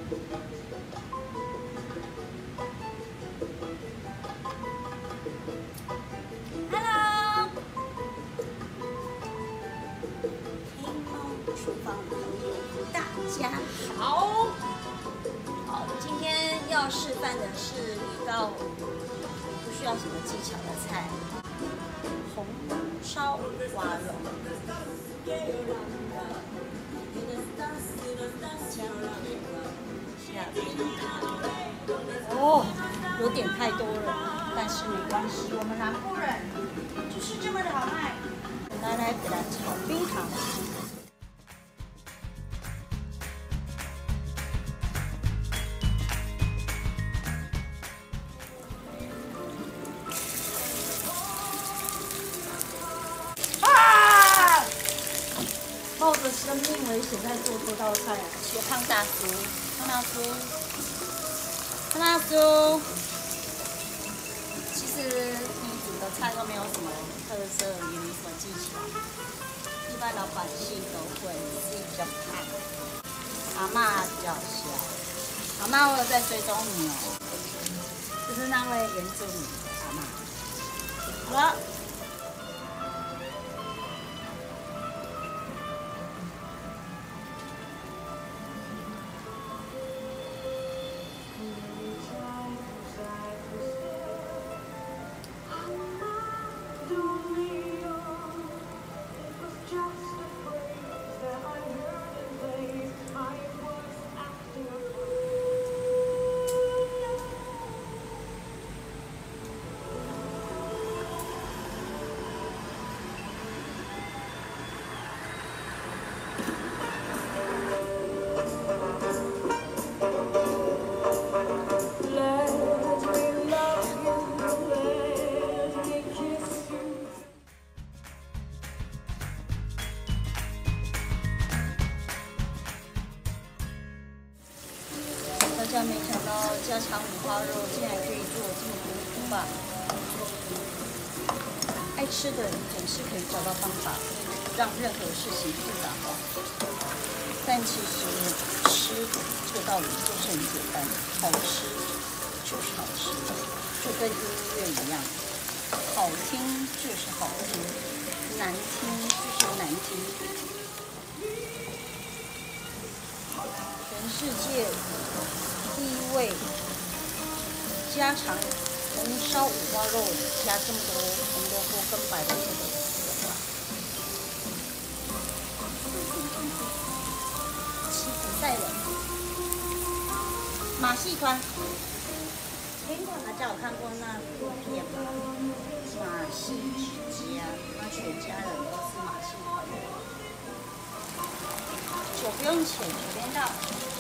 Hello， 黑猫厨房的朋友，大家好。好，今天要示范的是一道不需要什么技巧的菜——红烧蛙肉。哦，有点太多了，但是没关系，我们南部人就是这么的好卖。来给它炒冰糖。啊！冒着生命危险在做这道菜啊！学胖大叔，胖大叔。胖大叔，其实你煮的菜都没有什么特色，也没什么技巧，一般老百姓都会。自己比较胖，阿嬷比较小。阿嬷我有在追踪你哦，就是那位原住民阿嬷。好了。大家没想到家常五花肉竟然可以做这么多苦吧？爱吃的人总是可以找到方法，让任何事情复杂化。但其实吃这个道理就是很简单，好吃就是好吃，就跟音乐一样，好听就是好听，难听就是难听。全世界第一位家常红烧五花肉加这么多红萝卜跟白萝卜的人吧，吉普赛人马戏团。大家有看过那部片吗？马戏之家，那全家人都是马戏团的，酒不用钱，随便到。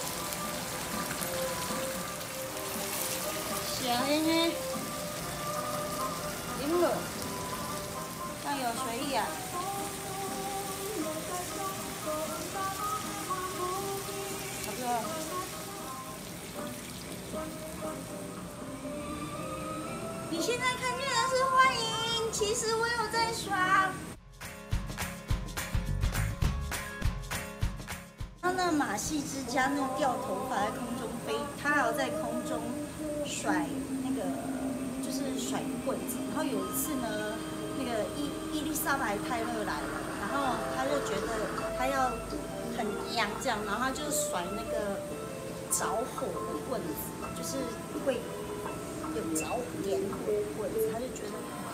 小嘿嘿，赢了，酱油随意啊。差不多了。你现在看见的是欢迎，其实我有在刷。他那马戏之家那个掉头发在空中飞，他还要在空中甩那个就是甩棍子。然后有一次呢，那个伊丽莎白泰勒来了，然后他就觉得他要很娘这样，然后他就甩那个着火的棍子，就是会有着点火棍子，他就觉得